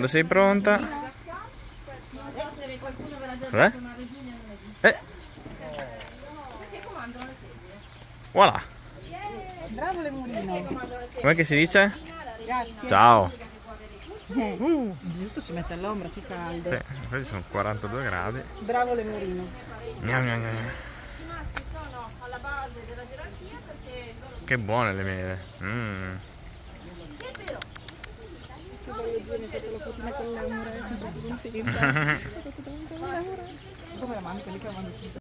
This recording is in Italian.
Quando sei pronta? Voilà. Bravo Lemurino. Com'è che si dice? Grazie. Ciao. Giusto, si mette all'ombra, c'è caldo. Sì, questi sono 42 gradi. Bravo Lemurino. Gnam, gnam, gnam. Che buone le mele. Che bello giro, mi ha fatto la fotina con l'amore, sempre più contenta. Come la mamma, quelli che vanno